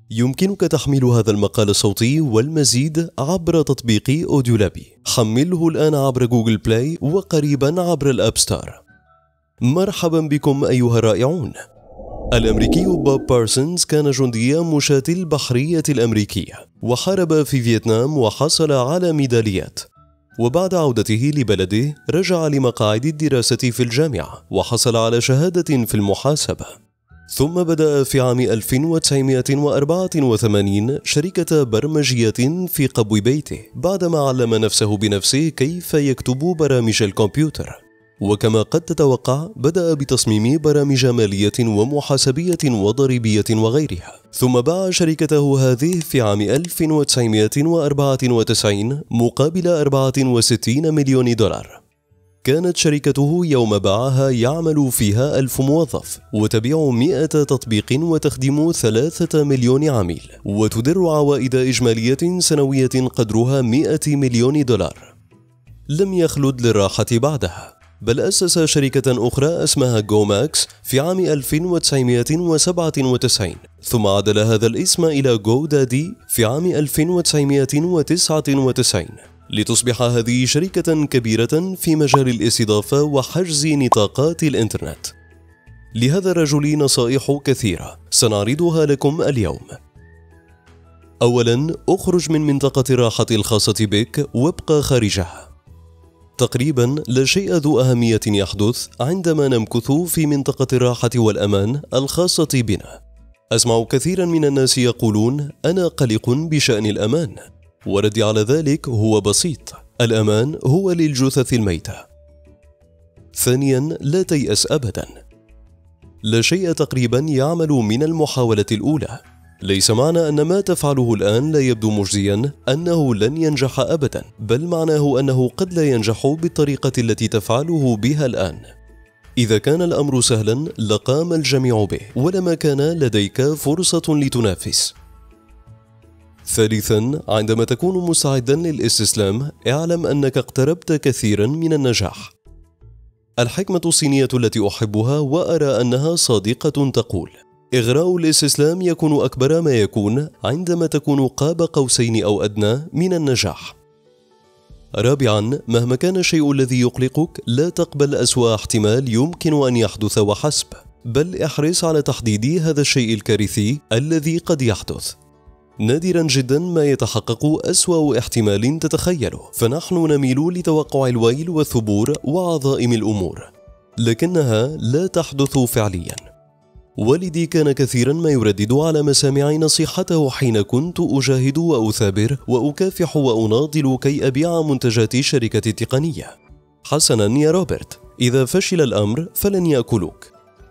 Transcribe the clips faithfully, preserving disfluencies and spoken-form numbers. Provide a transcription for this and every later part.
يمكنك تحميل هذا المقال الصوتي والمزيد عبر تطبيق أوديولابي. حمله الآن عبر جوجل بلاي وقريبا عبر الأب ستار. مرحبا بكم أيها الرائعون. الأمريكي بوب بارسونز كان جنديا مشاة البحرية الأمريكية، وحارب في فيتنام وحصل على ميداليات. وبعد عودته لبلده رجع لمقاعد الدراسة في الجامعة وحصل على شهادة في المحاسبة. ثم بدأ في عام ألف وتسعمائة وأربعة وثمانين شركة برمجية في قبو بيته بعدما علم نفسه بنفسه كيف يكتب برامج الكمبيوتر. وكما قد تتوقع بدأ بتصميم برامج مالية ومحاسبية وضريبية وغيرها، ثم باع شركته هذه في عام ألف وتسعمائة وأربعة وتسعين مقابل أربعة وستين مليون دولار. كانت شركته يوم باعها يعمل فيها ألف موظف وتبيع مئة تطبيق وتخدم ثلاثة مليون عميل، وتدر عوائد إجمالية سنوية قدرها مئة مليون دولار. لم يخلد للراحة بعدها، بل أسس شركة أخرى اسمها جوماكس في عام ألف وتسعمائة وسبعة وتسعين، ثم عدل هذا الاسم إلى جو دادي في عام ألف وتسعمائة وتسعة وتسعين، لتصبح هذه شركة كبيرة في مجال الاستضافة وحجز نطاقات الإنترنت. لهذا الرجل نصائح كثيرة سنعرضها لكم اليوم. أولاً، اخرج من منطقة الراحة الخاصة بك وابقى خارجها. تقريباً لا شيء ذو أهمية يحدث عندما نمكث في منطقة الراحة والأمان الخاصة بنا. أسمع كثيراً من الناس يقولون أنا قلق بشأن الأمان، وردي على ذلك هو بسيط: الأمان هو للجثث الميتة. ثانياً، لا تيأس أبداً. لا شيء تقريباً يعمل من المحاولة الأولى. ليس معنى أن ما تفعله الآن لا يبدو مجزياً أنه لن ينجح أبداً، بل معناه أنه قد لا ينجح بالطريقة التي تفعله بها الآن. إذا كان الأمر سهلاً لقام الجميع به ولما كان لديك فرصة لتنافس. ثالثاً، عندما تكون مستعداً للاستسلام اعلم أنك اقتربت كثيراً من النجاح. الحكمة الصينية التي أحبها وأرى أنها صادقة تقول: إغراء الاستسلام يكون أكبر ما يكون عندما تكون قاب قوسين أو أدنى من النجاح. رابعاً، مهما كان الشيء الذي يقلقك لا تقبل أسوأ احتمال يمكن أن يحدث وحسب، بل احرص على تحديد هذا الشيء الكارثي الذي قد يحدث. نادراً جداً ما يتحقق أسوأ احتمال تتخيله، فنحن نميل لتوقع الويل والثبور وعظائم الأمور، لكنها لا تحدث فعلياً. والدي كان كثيراً ما يردد على مسامعي نصيحته حين كنت أجاهد وأثابر وأكافح وأناضل كي أبيع منتجات شركة التقنية: حسناً يا روبرت، إذا فشل الأمر فلن يأكلوك.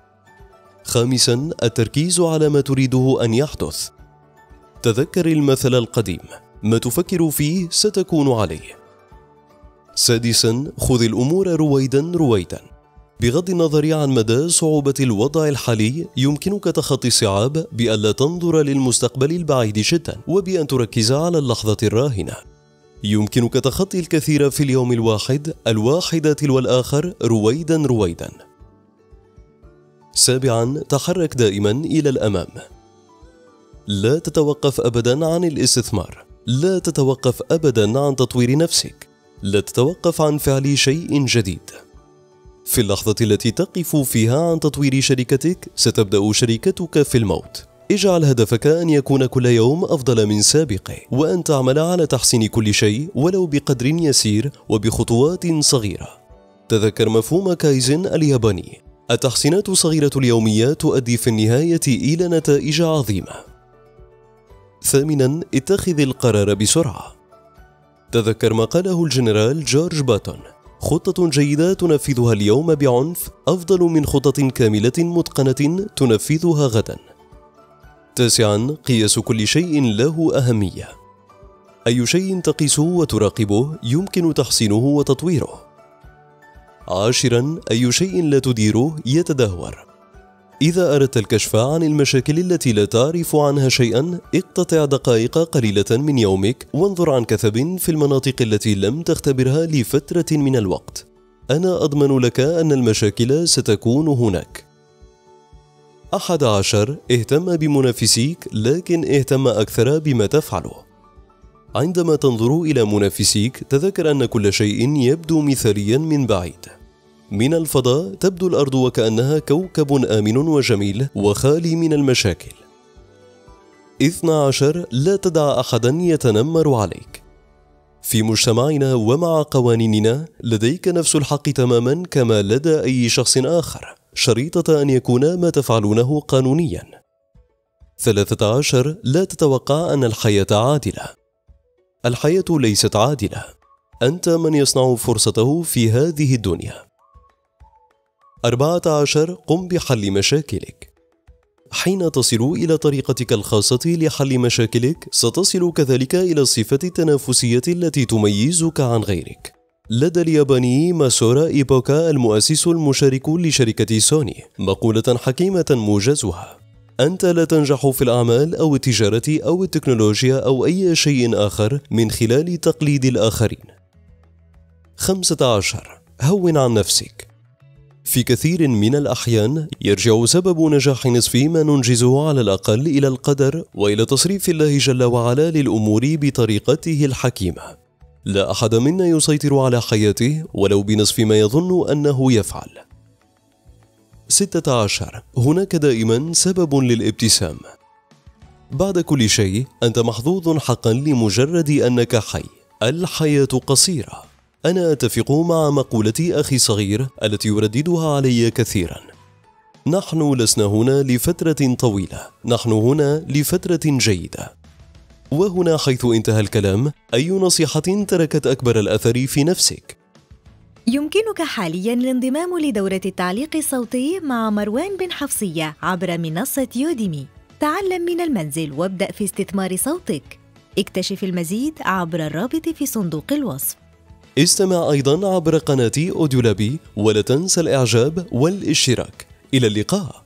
خامساً، التركيز على ما تريده أن يحدث. تذكر المثل القديم: ما تفكر فيه ستكون عليه. سادساً، خذ الأمور رويداً رويداً. بغض النظر عن مدى صعوبة الوضع الحالي يمكنك تخطي الصعاب بألا تنظر للمستقبل البعيد جدا وبأن تركز على اللحظة الراهنة. يمكنك تخطي الكثير في اليوم الواحد الواحدة تلو الآخر رويدا رويدا. سابعا، تحرك دائما إلى الأمام. لا تتوقف أبدا عن الاستثمار، لا تتوقف أبدا عن تطوير نفسك، لا تتوقف عن فعل شيء جديد. في اللحظة التي تقف فيها عن تطوير شركتك ستبدأ شركتك في الموت. اجعل هدفك أن يكون كل يوم أفضل من سابقه، وأن تعمل على تحسين كل شيء ولو بقدر يسير وبخطوات صغيرة. تذكر مفهوم كايزن الياباني: التحسينات الصغيرة اليومية تؤدي في النهاية إلى نتائج عظيمة. ثامنا، اتخذ القرار بسرعة. تذكر ما قاله الجنرال جورج باتون: خطة جيدة تنفذها اليوم بعنف أفضل من خطة كاملة متقنة تنفذها غدا. تاسعا، قياس كل شيء له أهمية. أي شيء تقيسه وتراقبه يمكن تحسينه وتطويره. عاشرا، أي شيء لا تديره يتدهور. إذا أردت الكشف عن المشاكل التي لا تعرف عنها شيئا اقتطع دقائق قليلة من يومك وانظر عن كثب في المناطق التي لم تختبرها لفترة من الوقت. أنا أضمن لك أن المشاكل ستكون هناك. أحد عشر. اهتم بمنافسيك لكن اهتم أكثر بما تفعله. عندما تنظر إلى منافسيك تذكر أن كل شيء يبدو مثاليا من بعيد. من الفضاء تبدو الأرض وكأنها كوكب آمن وجميل وخالي من المشاكل. اثنى عشر. لا تدع أحدا يتنمر عليك. في مجتمعنا ومع قوانيننا لديك نفس الحق تماما كما لدى أي شخص آخر، شريطة أن يكون ما تفعلونه قانونيا. ثلاثة عشر. لا تتوقع أن الحياة عادلة. الحياة ليست عادلة، أنت من يصنع فرصته في هذه الدنيا. أربعة عشر. قم بحل مشاكلك. حين تصل إلى طريقتك الخاصة لحل مشاكلك ستصل كذلك إلى الصفة التنافسية التي تميزك عن غيرك. لدى الياباني ماسورا إيبوكا المؤسس المشارك لشركة سوني مقولة حكيمة موجزها: أنت لا تنجح في الأعمال أو التجارة أو التكنولوجيا أو أي شيء آخر من خلال تقليد الآخرين. خمسة عشر. هون عن نفسك. في كثير من الأحيان يرجع سبب نجاح نصف ما ننجزه على الأقل إلى القدر وإلى تصريف الله جل وعلا للأمور بطريقته الحكيمة. لا أحد منا يسيطر على حياته ولو بنصف ما يظن أنه يفعل. ستة عشر. هناك دائما سبب للابتسام. بعد كل شيء أنت محظوظ حقا لمجرد أنك حي. الحياة قصيرة. أنا أتفق مع مقولة أخي صغير التي يرددها علي كثيرا: نحن لسنا هنا لفترة طويلة، نحن هنا لفترة جيدة. وهنا حيث انتهى الكلام، أي نصيحة تركت أكبر الأثر في نفسك؟ يمكنك حالياً الانضمام لدورة التعليق الصوتي مع مروان بن حفصية عبر منصة يوديمي. تعلم من المنزل وابدأ في استثمار صوتك. اكتشف المزيد عبر الرابط في صندوق الوصف. استمع أيضاً عبر قناة أوديولابي ولا تنسى الإعجاب والاشتراك. إلى اللقاء.